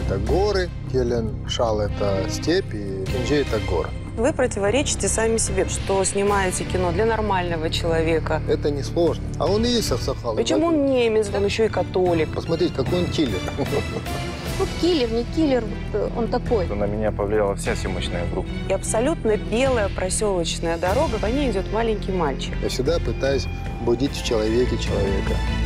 это горы, Келен-Шал – это степь, и Кинджи – это горы. Вы противоречите сами себе, что снимаете кино для нормального человека. Это несложно. А он и есть Аксакал. Почему он немец, он еще и католик? Посмотрите, какой он киллер. Ну, киллер, не киллер, вот он такой. На меня повлияла вся съемочная группа. И абсолютно белая проселочная дорога, по ней идет маленький мальчик. Я всегда пытаюсь будить в человеке человека.